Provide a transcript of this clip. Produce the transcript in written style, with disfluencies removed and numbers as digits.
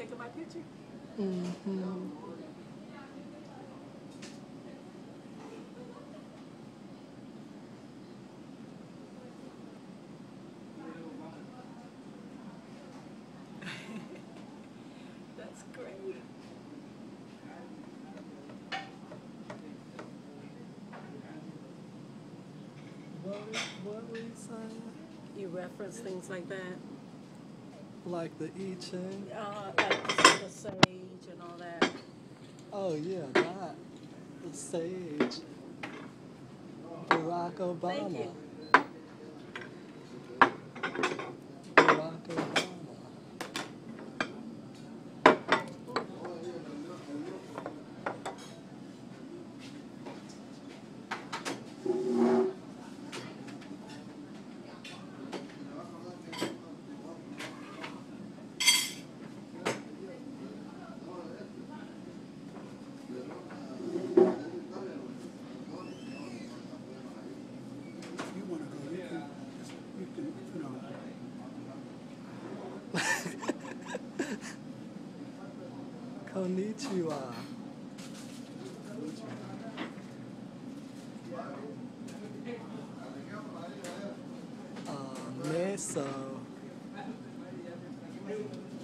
taking my picture? Mm-hmm. That's great. What were you saying? You reference things like that? Like the I Ching? Like the sage and all that. Oh yeah, that. The sage. Barack Thank Obama. you. Barack Obama. If you want to go, you can, Konnichiwa. Meso.